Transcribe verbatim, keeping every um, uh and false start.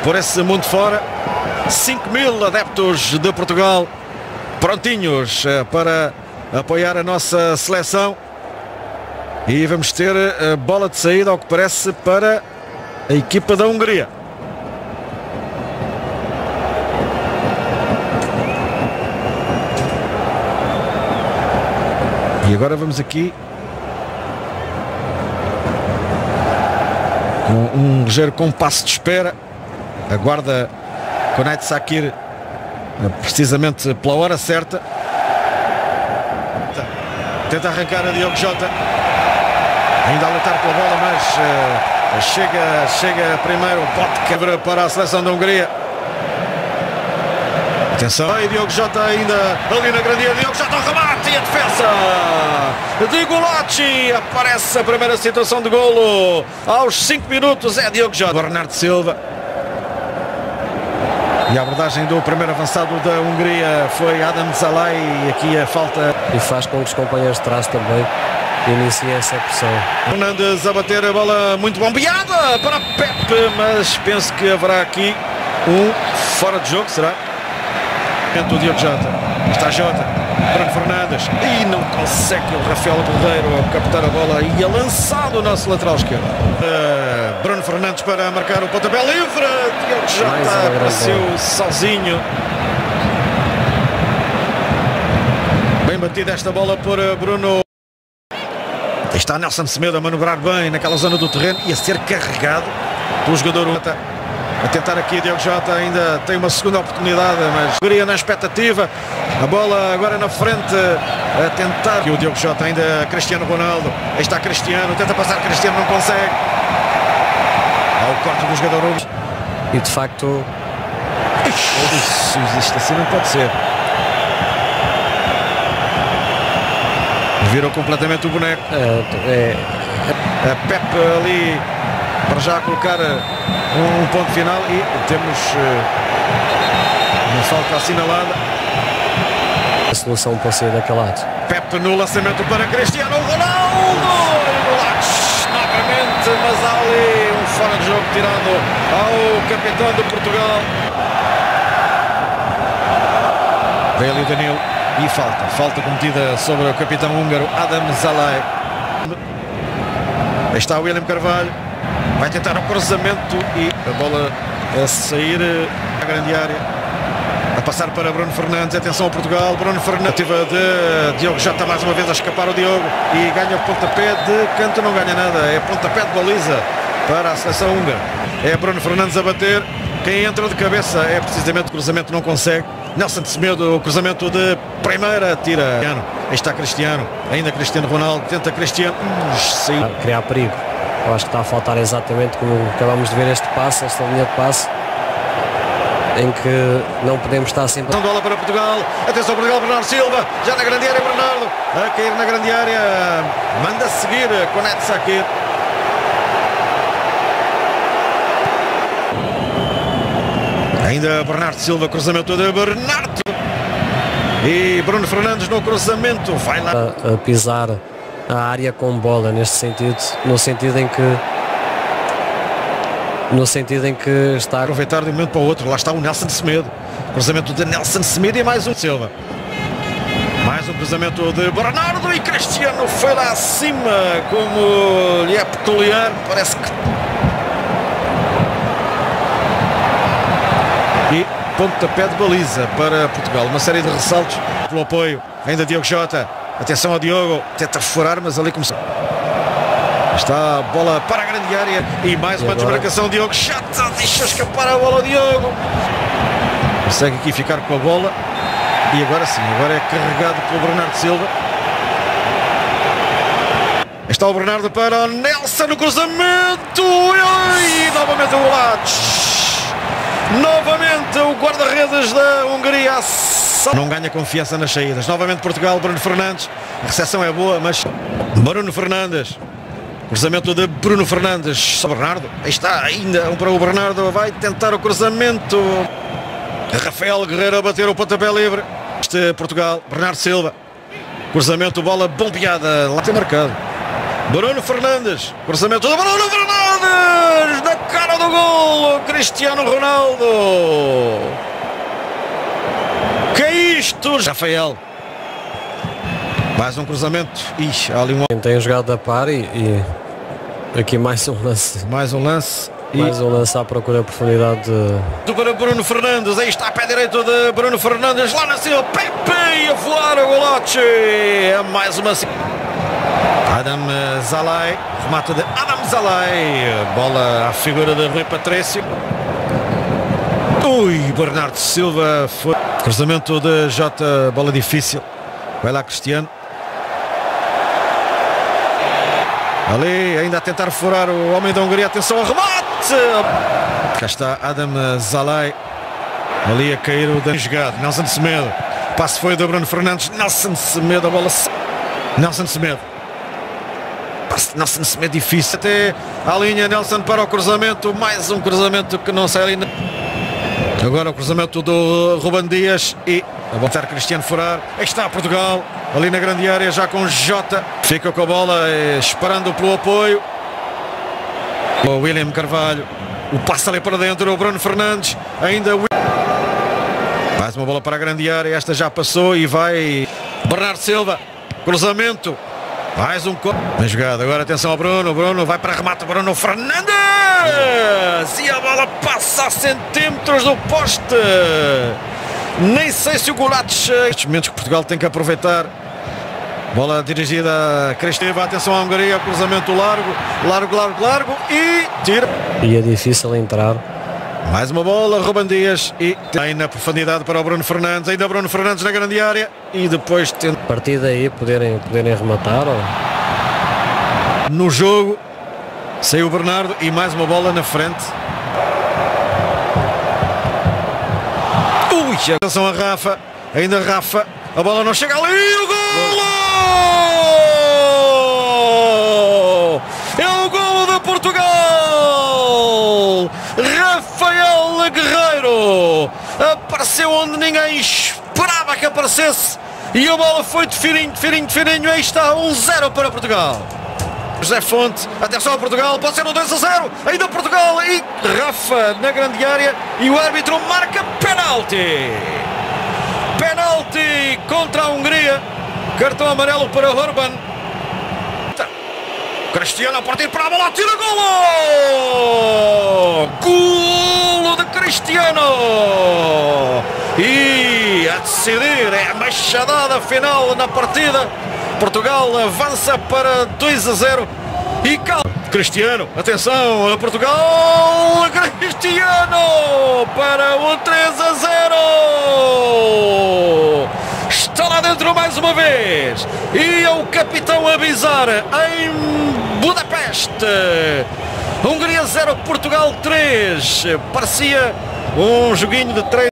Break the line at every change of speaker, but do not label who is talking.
por esse mundo fora. cinco mil adeptos de Portugal prontinhos para apoiar a nossa seleção. E vamos ter a bola de saída, ao que parece, para a equipa da Hungria. E agora vamos aqui com um ligeiro compasso de espera. Aguarda Cüneyt Çakır precisamente pela hora certa. Tenta arrancar a Diogo Jota. Ainda a lutar pela bola, mas uh, chega, chega primeiro o bote quebra para a seleção da Hungria. Atenção, e Diogo Jota ainda ali na grande área. Diogo Jota, o remate e a defesa de Gulacsi. Aparece a primeira situação de golo aos cinco minutos. É Diogo Jota. Bernardo Silva. E a abordagem do primeiro avançado da Hungria foi Adam Szalai. E aqui a falta.
E faz com que os companheiros de trás também iniciem essa pressão.
Fernandes a bater a bola muito bombeada para Pepe, mas penso que haverá aqui um fora de jogo, será? O Diogo Jota. Está Jota. Bruno Fernandes. E não consegue o Rafael Cordeiro captar a bola e a lançado o nosso lateral esquerdo. Uh, Bruno Fernandes para marcar o pontapé livre. Diogo Jota apareceu sozinho. Bem batida esta bola por Bruno. Está Nelson Semedo a manobrar bem naquela zona do terreno e a ser carregado pelo jogador Jota. A tentar aqui, Diogo Jota ainda tem uma segunda oportunidade, mas Hungria na expectativa. A bola agora na frente a tentar. E o Diogo Jota ainda, Cristiano Ronaldo. Aí está Cristiano, tenta passar Cristiano, não consegue. Ao corte do jogador.
E de facto...
Isso, isto assim não pode ser. Virou completamente o boneco.
É, é...
A Pepe ali para já colocar um ponto final e temos uh, uma falta assinalada.
A solução pode ser daquele lado.
Pepe no lançamento para Cristiano Ronaldo. Novamente, mas há ali um fora de jogo tirado ao capitão de Portugal. Vem ali o Danilo. E falta, falta cometida sobre o capitão húngaro Adam Szalai. Aí está o William Carvalho. Vai tentar o cruzamento e a bola a sair à grande área. A passar para Bruno Fernandes. Atenção ao Portugal. Bruno Fernandes. Ativa de Diogo Jota mais uma vez a escapar o Diogo. E ganha o pontapé de canto, não ganha nada. É pontapé de baliza para a seleção húngara. É Bruno Fernandes a bater. Quem entra de cabeça é precisamente o cruzamento, não consegue. Nelson Semedo, o cruzamento de primeira, tira. Aí está Cristiano, ainda Cristiano Ronaldo, tenta Cristiano. Hum,
criar perigo. Eu acho que está a faltar exatamente como acabamos de ver este passe, esta linha de passe, em que não podemos estar sempre...
Bola para Portugal, atenção Portugal, Bernardo Silva, já na grande área, Bernardo, a cair na grande área, manda seguir Cüneyt Çakır. Ainda Bernardo Silva, cruzamento de Bernardo. E Bruno Fernandes no cruzamento. Vai lá.
A, a pisar a área com bola, neste sentido. No sentido em que... No sentido em que está...
A aproveitar de um momento para o outro. Lá está o Nelson Semedo. Cruzamento de Nelson Semedo e mais um Silva. Mais um cruzamento de Bernardo e Cristiano foi lá acima. Como lhe é peculiar. Parece que... E pontapé de baliza para Portugal. Uma série de ressaltos pelo apoio. Ainda Diogo Jota. Atenção ao Diogo. Tenta furar, mas ali começou. Está a bola para a grande área. E mais uma desmarcação. Diogo Jota. Deixa escapar a bola ao Diogo. Consegue aqui ficar com a bola. E agora sim. Agora é carregado pelo Bernardo Silva. Está o Bernardo para o Nelson no cruzamento. E novamente o Gulacsi. Novamente o guarda-redes da Hungria não ganha confiança nas saídas. Novamente Portugal, Bruno Fernandes. A recepção é boa, mas Bruno Fernandes. Cruzamento de Bruno Fernandes. Bernardo. Aí está ainda um para o Bernardo. Vai tentar o cruzamento. Rafael Guerreiro a bater o pontapé livre. Este Portugal, Bernardo Silva. Cruzamento, bola bombeada. Lá tem marcado. Bruno Fernandes, cruzamento do Bruno Fernandes, na cara do golo, Cristiano Ronaldo. Que é isto? Rafael. Mais um cruzamento. Ixi, há ali um...
Tem jogado a par e, e aqui mais um lance.
Mais um lance.
Mais um lance à procura de profundidade de...
Para Bruno Fernandes, aí está a pé direito de Bruno Fernandes, lá nasceu Pepe a voar o golote. É mais uma... Adam Szalai, remate de Adam Szalai, bola à figura de Rui Patrício. Ui, Bernardo Silva foi... Cruzamento de Jota, bola difícil. Vai lá Cristiano. Ali, ainda a tentar furar o homem da Hungria. Atenção ao remate! Cá está Adam Szalai. Ali a cair o dano jogado. Nelson Semedo. Passe foi do Bruno Fernandes. Nelson Semedo, a bola... Nelson Semedo. Passe Nelson Semedo difícil. Até à linha, Nelson para o cruzamento. Mais um cruzamento que não sai ali. Agora o cruzamento do Ruben Dias. E a voltar Cristiano furar. Aí está Portugal. Ali na grande área, já com Jota. Fica com a bola, esperando pelo apoio. O William Carvalho. O passe ali para dentro, o Bruno Fernandes. Ainda mais uma bola para a grande área. Esta já passou e vai Bernardo Silva. Cruzamento. Mais um corpo. Bem jogado. Agora atenção ao Bruno. O Bruno vai para remate. Bruno Fernandes. E a bola passa a centímetros do poste. Nem sei se o Golates... Estes momentos que Portugal tem que aproveitar. Bola dirigida a Cristiano. Atenção à Hungria. Cruzamento largo. Largo, largo, largo. E tira.
E é difícil entrar.
Mais uma bola. Ruben Dias. E aí na profundidade para o Bruno Fernandes. Ainda Bruno Fernandes na grande área. E depois tenta...
A partir daí poderem, poderem rematar. Ou...
No jogo. Saiu o Bernardo. E mais uma bola na frente. Ui, atenção a Rafa. Ainda Rafa. A bola não chega ali. O golo! É o golo de Portugal! Rafael Guerreiro apareceu onde ninguém esperava que aparecesse. E a bola foi de fininho, de fininho, de fininho. Aí está, um zero para Portugal. José Fonte, atenção a Portugal, pode ser um dois a zero. Ainda Portugal e Rafa na grande área. E o árbitro marca penalti. Penalti contra a Hungria. Cartão amarelo para Orban. Cristiano a partir para a bola, tira golo! Golo de Cristiano! E a decidir é a machadada final na partida. Portugal avança para dois a zero. E calma. Cristiano, atenção a Portugal. Cristiano para o três a zero. Está lá dentro mais uma vez. E é o capitão a avisar em Budapeste. Hungria zero, Portugal três. Parecia um joguinho de três.